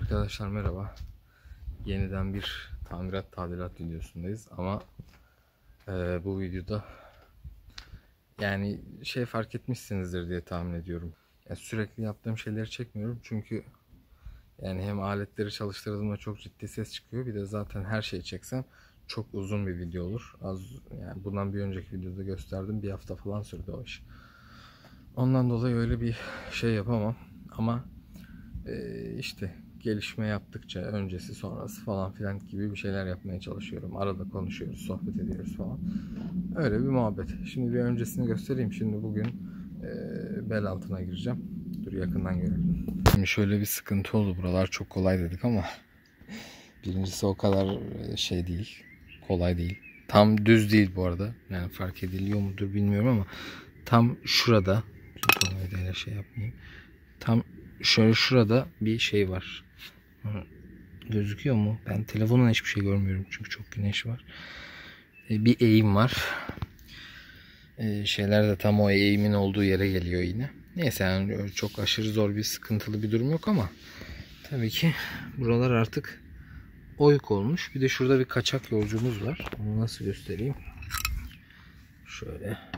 Arkadaşlar merhaba. Yeniden bir tadilat videosundayız ama bu videoda yani fark etmişsinizdir diye tahmin ediyorum. Yani sürekli yaptığım şeyleri çekmiyorum çünkü yani hem aletleri çalıştırdığımda çok ciddi ses çıkıyor, bir de zaten her şeyi çeksem çok uzun bir video olur. Yani bundan bir önceki videoda gösterdim, bir hafta falan sürdü o iş. Ondan dolayı öyle bir şey yapamam ama işte gelişme yaptıkça öncesi sonrası falan filan gibi bir şeyler yapmaya çalışıyorum. Arada konuşuyoruz, sohbet ediyoruz falan. Öyle bir muhabbet. Şimdi bir öncesini göstereyim. Şimdi bugün bel altına gireceğim. Dur yakından görelim. Şimdi şöyle bir sıkıntı oldu. Buralar çok kolay dedik ama birincisi o kadar şey değil. Kolay değil. Tam düz değil bu arada. Yani fark ediliyor mudur bilmiyorum ama tam şurada, şey yapmayayım. Tam şöyle şurada bir şey var. Gözüküyor mu? Ben telefondan hiçbir şey görmüyorum çünkü çok güneş var. Bir eğim var. Şeyler de tam o eğimin olduğu yere geliyor yine. Neyse, yani çok aşırı zor bir sıkıntılı bir durum yok ama tabii ki buralar artık oyuk olmuş. Bir de şurada bir kaçak yolcumuz var. Onu nasıl göstereyim? Şöyle.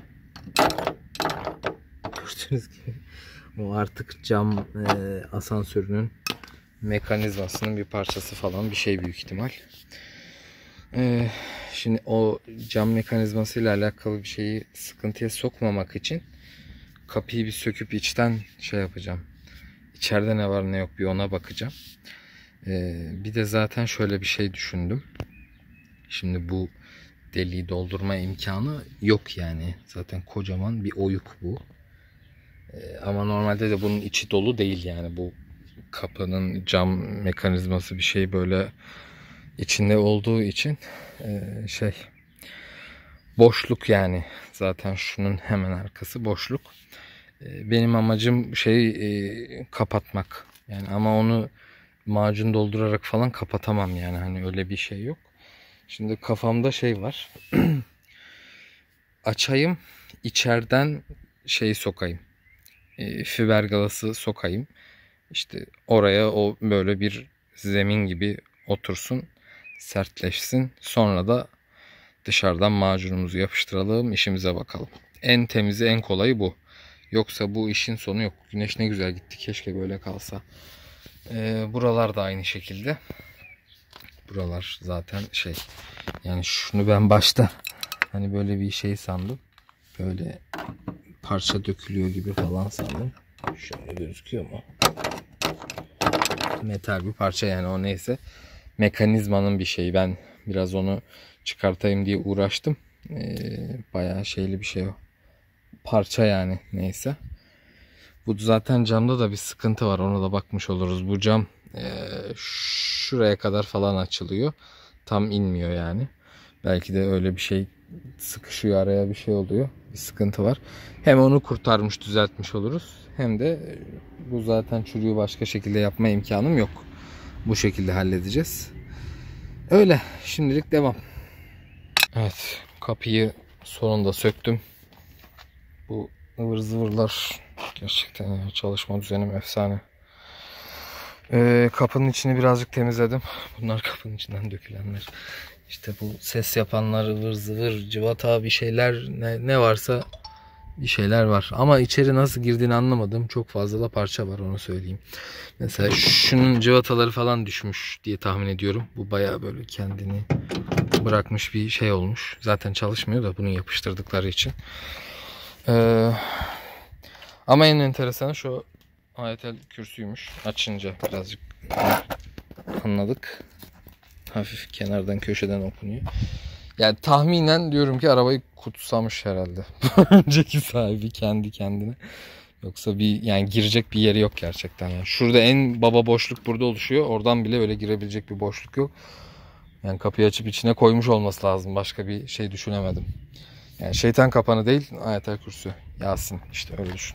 Gördüğünüz gibi o artık cam asansörünün mekanizmasının bir parçası falan bir şey büyük ihtimal. Şimdi o cam mekanizmasıyla alakalı bir şeyi sıkıntıya sokmamak için kapıyı bir söküp içten şey yapacağım. İçeride ne var ne yok bir ona bakacağım. Bir de zaten şöyle bir şey düşündüm. Şimdi bu deliği doldurma imkanı yok yani. Zaten kocaman bir oyuk bu. Ama normalde de bunun içi dolu değil yani. Bu kapının cam mekanizması bir şey böyle içinde olduğu için boşluk yani. Zaten şunun hemen arkası boşluk. Benim amacım kapatmak. Yani ama onu macun doldurarak falan kapatamam yani. Hani öyle bir şey yok. Şimdi kafamda şey var. Açayım, içeriden sokayım. Fiberglası sokayım. İşte oraya o böyle bir zemin gibi otursun, sertleşsin. Sonra da dışarıdan macunumuzu yapıştıralım, işimize bakalım. En temizi, en kolayı bu. Yoksa bu işin sonu yok. Güneş ne güzel gitti. Keşke böyle kalsa. Buralar da aynı şekilde. Buralar zaten yani şunu ben başta hani böyle bir şey sandım. Böyle parça dökülüyor gibi falan sandım. Şöyle gözüküyor mu? Metal bir parça yani, o neyse. Mekanizmanın bir şeyi. Ben biraz onu çıkartayım diye uğraştım. Bayağı şeyli bir şey o. Parça yani, neyse. Bu zaten camda da bir sıkıntı var. Ona da bakmış oluruz. Bu cam şuraya kadar falan açılıyor. Tam inmiyor yani. Belki de öyle bir şey sıkışıyor araya, bir şey oluyor. Bir sıkıntı var. Hem onu kurtarmış, düzeltmiş oluruz. Hem de bu zaten çürüğü başka şekilde yapma imkanım yok. Bu şekilde halledeceğiz. Öyle. Şimdilik devam. Evet. Kapıyı sonunda söktüm. Bu ıvır zıvırlar gerçekten ya, çalışma düzenim efsane. Kapının içini birazcık temizledim. Bunlar kapının içinden dökülenler. İşte bu ses yapanlar, ıvır zıvır, cıvata bir şeyler, ne varsa bir şeyler var. Ama içeri nasıl girdiğini anlamadım. Çok fazla da parça var, onu söyleyeyim. Mesela şunun cıvataları falan düşmüş diye tahmin ediyorum. Bu bayağı böyle kendini bırakmış bir şey olmuş. Zaten çalışmıyor da bunu yapıştırdıkları için. Ama en enteresanı şu ayetel kürsüymüş. Açınca birazcık anladık. Hafif kenardan, köşeden okunuyor. Yani tahminen diyorum ki arabayı kutsamış herhalde. Önceki sahibi kendi kendine. Yoksa yani girecek bir yeri yok gerçekten. Yani şurada en baba boşluk burada oluşuyor. Oradan bile öyle girebilecek bir boşluk yok. Yani kapıyı açıp içine koymuş olması lazım. Başka bir şey düşünemedim. Yani şeytan kapanı değil, ayetel kürsü, Yasin, işte öyle düşün.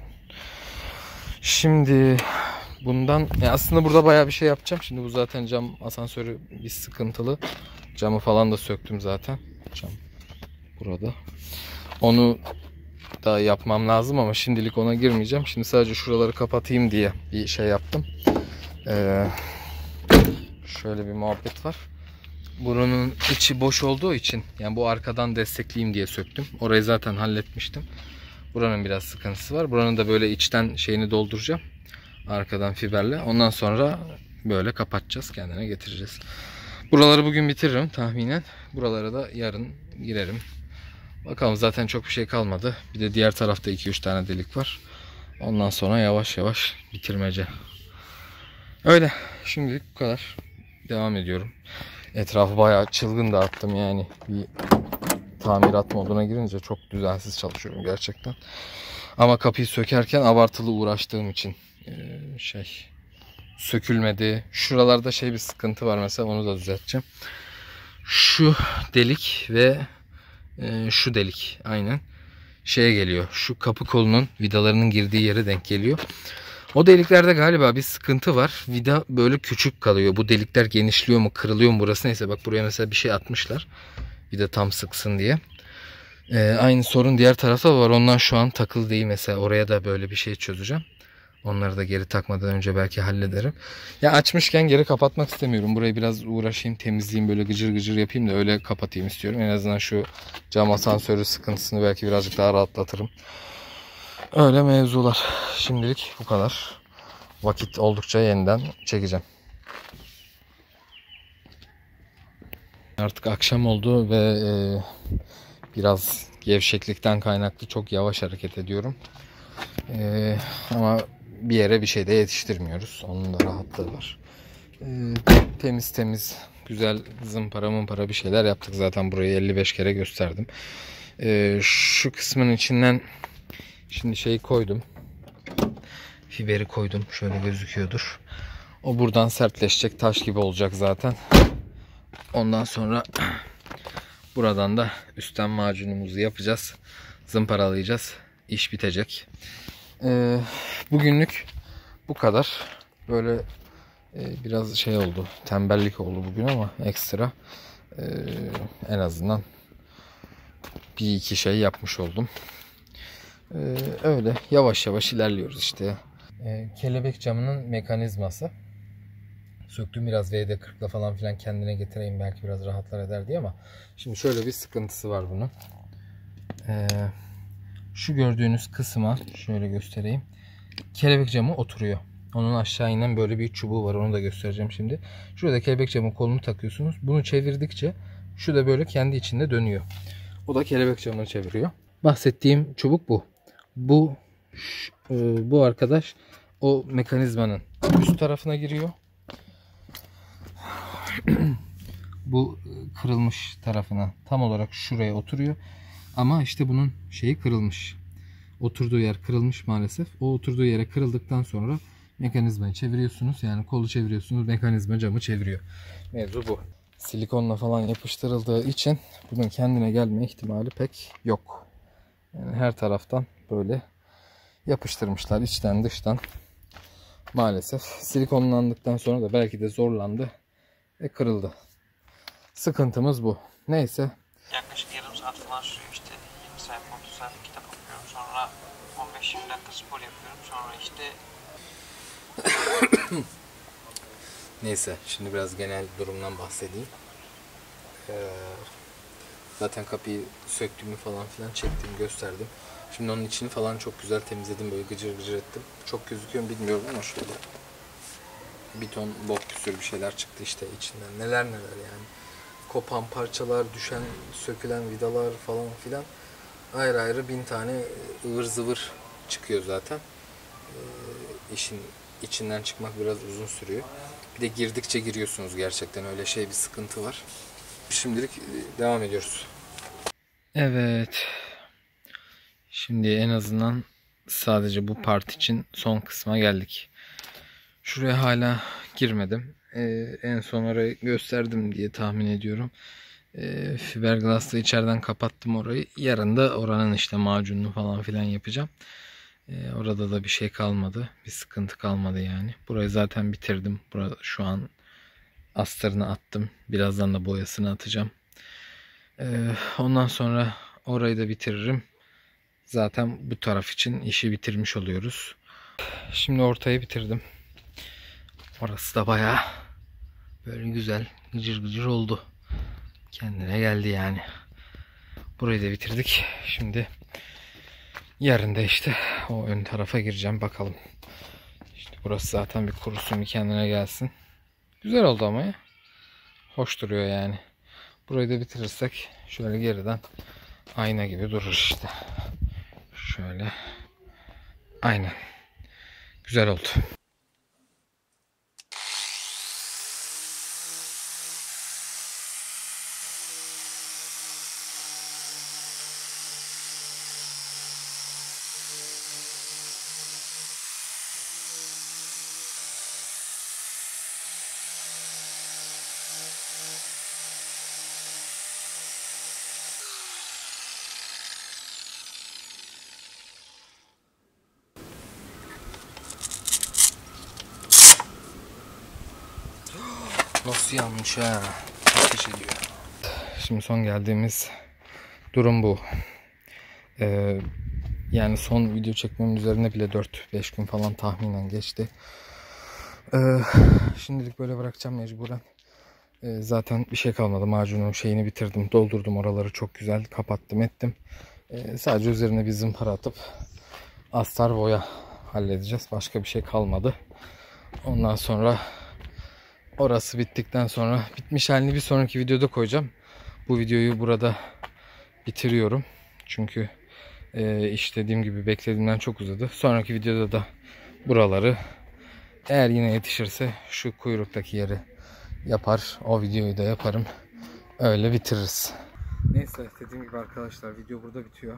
Şimdi bundan aslında burada bayağı bir şey yapacağım. Şimdi bu zaten cam asansörü bir sıkıntılı. Camı falan da söktüm zaten. Cam burada. Onu da yapmam lazım ama şimdilik ona girmeyeceğim. Şimdi sadece şuraları kapatayım diye bir şey yaptım. şöyle bir muhabbet var. Buranın içi boş olduğu için, yani bu arkadan destekleyeyim diye söktüm. Orayı zaten halletmiştim. Buranın biraz sıkıntısı var. Buranın da böyle içten şeyini dolduracağım. Arkadan fiberle. Ondan sonra böyle kapatacağız. Kendine getireceğiz. Buraları bugün bitiririm tahminen. Buralara da yarın girerim. Bakalım, zaten çok bir şey kalmadı. Bir de diğer tarafta 2-3 tane delik var. Ondan sonra yavaş yavaş bitirmece. Öyle. Şimdilik bu kadar. Devam ediyorum. Etrafı bayağı çılgın dağıttım yani. Bir tamirat moduna girince çok düzensiz çalışıyorum gerçekten. Ama kapıyı sökerken abartılı uğraştığım için sökülmedi. Şuralarda bir sıkıntı var mesela, onu da düzelteceğim. Şu delik ve şu delik aynen geliyor. Şu kapı kolunun vidalarının girdiği yere denk geliyor. O deliklerde galiba bir sıkıntı var. Vida böyle küçük kalıyor. Bu delikler genişliyor mu, kırılıyor mu burası, neyse. Bak, buraya mesela bir şey atmışlar. Vida tam sıksın diye. Aynı sorun diğer tarafta var. Ondan şu an takılı değil mesela. Oraya da böyle bir şey çözeceğim. Onları da geri takmadan önce belki hallederim. Ya açmışken geri kapatmak istemiyorum. Burayı biraz uğraşayım, temizleyeyim, böyle gıcır gıcır yapayım da öyle kapatayım istiyorum. En azından şu cam asansörü sıkıntısını belki birazcık daha rahatlatırım. Öyle mevzular. Şimdilik bu kadar. Vakit oldukça yeniden çekeceğim. Artık akşam oldu ve biraz gevşeklikten kaynaklı çok yavaş hareket ediyorum. Ama bir yere bir şey de yetiştirmiyoruz. Onun da rahatlığı var. Temiz temiz, güzel zımpara bir şeyler yaptık. Zaten burayı 55 kere gösterdim. Şu kısmın içinden şimdi koydum. Fiberi koydum. Şöyle gözüküyordur. O buradan sertleşecek. Taş gibi olacak zaten. Ondan sonra buradan da üstten macunumuzu yapacağız. Zımparalayacağız. İş bitecek. Bugünlük bu kadar. Böyle biraz oldu. Tembellik oldu bugün ama ekstra. En azından bir iki şey yapmış oldum. Öyle yavaş yavaş ilerliyoruz işte. Kelebek camının mekanizması. Söktüm biraz VD40'la falan filan kendine getireyim, belki biraz rahatlar eder diye, ama şimdi şöyle bir sıkıntısı var bunun. Şu gördüğünüz kısma şöyle göstereyim. Kelebek camı oturuyor. Onun aşağı inen böyle bir çubuğu var, onu da göstereceğim şimdi. Şurada kelebek camın kolunu takıyorsunuz. Bunu çevirdikçe şu da böyle kendi içinde dönüyor. O da kelebek camını çeviriyor. Bahsettiğim çubuk bu. Bu arkadaş o mekanizmanın üst tarafına giriyor. Bu kırılmış tarafına, tam olarak şuraya oturuyor. Ama işte bunun kırılmış. Oturduğu yer kırılmış maalesef. O oturduğu yere kırıldıktan sonra mekanizmayı çeviriyorsunuz. Yani kolu çeviriyorsunuz, mekanizma camı çeviriyor. Mevzu bu. Silikonla falan yapıştırıldığı için bunun kendine gelme ihtimali pek yok. Yani her taraftan böyle yapıştırmışlar, içten dıştan. Maalesef silikonlandıktan sonra da belki de zorlandı ve kırıldı. Sıkıntımız bu. Neyse. Yaklaşık yarım saat falan sürüyor işte. 20 sayfa 30 sayfa kitap okuyorum. Sonra 15-20 dakika spor yapıyorum. Sonra Neyse, şimdi biraz genel durumdan bahsedeyim. Zaten kapıyı söktüğümü falan filan çektim, gösterdim. Şimdi onun içini falan çok güzel temizledim, böyle gıcır gıcır ettim. Çok gözüküyor mu bilmiyorum ama şöyle bir ton bok küsür bir şeyler çıktı işte içinden. Neler yani. Kopan parçalar, düşen, sökülen vidalar falan filan. Ayrı ayrı 1000 tane ıvır zıvır çıkıyor zaten. İşin içinden çıkmak biraz uzun sürüyor. Bir de girdikçe giriyorsunuz gerçekten, öyle bir sıkıntı var. Şimdilik devam ediyoruz. Evet. Şimdi en azından sadece bu part için son kısma geldik. Şuraya hala girmedim. En son orayı gösterdim diye tahmin ediyorum. Fiberglass'la içeriden kapattım orayı. Yarın da oranın macununu falan filan yapacağım. Orada da bir şey kalmadı. Bir sıkıntı kalmadı yani. Burayı zaten bitirdim. Burada şu an astarını attım. Birazdan da boyasını atacağım. Ondan sonra orayı da bitiririm. Zaten bu taraf için işi bitirmiş oluyoruz. Şimdi ortayı bitirdim. Orası da bayağı Böyle güzel gıcır gıcır oldu. Kendine geldi yani. Burayı da bitirdik. Şimdi yarın da işte o ön tarafa gireceğim. Bakalım. İşte burası zaten bir kurusun, bir kendine gelsin. Güzel oldu ama ya. Hoş duruyor yani. Burayı da bitirirsek şöyle geriden ayna gibi durur işte. Şöyle. Aynen. Güzel oldu. Nasıl yanmış ha? Ateş ediyor. Şimdi son geldiğimiz durum bu. Yani son video çekmemin üzerine bile 4-5 gün falan tahminen geçti. Şimdilik böyle bırakacağım mecburen. Zaten bir şey kalmadı. Macunun şeyini bitirdim. Doldurdum oraları çok güzel. Kapattım ettim. Sadece üzerine bir zımpara atıp astar boya halledeceğiz. Başka bir şey kalmadı. Ondan sonra orası bittikten sonra bitmiş halini bir sonraki videoda koyacağım. Bu videoyu burada bitiriyorum. Çünkü iş dediğim gibi beklediğimden çok uzadı. Sonraki videoda da buraları eğer yine yetişirse şu kuyruktaki yeri yapar. O videoyu da yaparım. Öyle bitiririz. Neyse dediğim gibi arkadaşlar video burada bitiyor.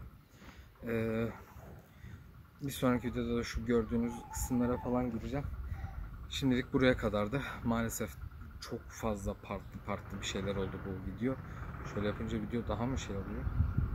Bir sonraki videoda da şu gördüğünüz kısımlara falan gireceğim. Şimdilik buraya kadardı. Maalesef çok fazla farklı bir şeyler oldu bu video. Şöyle yapınca video daha mı şey oluyor?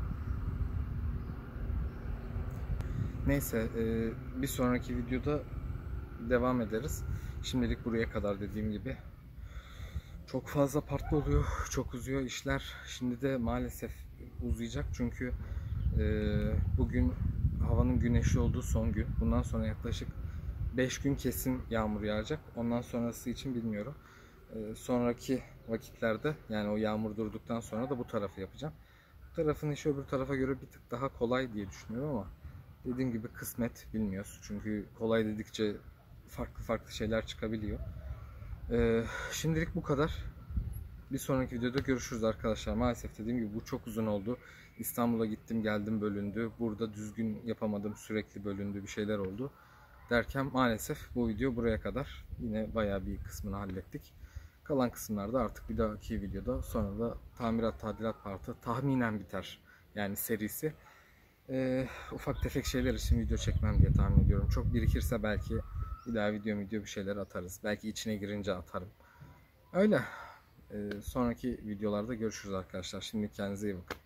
Neyse bir sonraki videoda devam ederiz. Şimdilik buraya kadar dediğim gibi. Çok fazla partlı oluyor. Çok uzuyor işler. Şimdi de maalesef uzayacak. Çünkü bugün havanın güneşli olduğu son gün. Bundan sonra yaklaşık 5 gün kesin yağmur yağacak. Ondan sonrası için bilmiyorum. Sonraki vakitlerde yani o yağmur durduktan sonra da bu tarafı yapacağım. Bu tarafın işi öbür tarafa göre bir tık daha kolay diye düşünüyorum ama dediğim gibi kısmet bilmiyoruz. Çünkü kolay dedikçe farklı şeyler çıkabiliyor. Şimdilik bu kadar. Bir sonraki videoda görüşürüz arkadaşlar. Maalesef dediğim gibi bu çok uzun oldu. İstanbul'a gittim geldim bölündü. Burada düzgün yapamadım, sürekli bölündü, bir şeyler oldu. Derken maalesef bu video buraya kadar. Yine bayağı bir kısmını hallettik. Kalan kısımlarda artık bir dahaki videoda, sonra da tamirat tadilat partı tahminen biter. Yani serisi. Ufak tefek şeyler için video çekmem diye tahmin ediyorum. Çok birikirse belki bir daha video bir şeyler atarız. Belki içine girince atarım. Öyle. Sonraki videolarda görüşürüz arkadaşlar. Şimdi kendinize iyi bakın.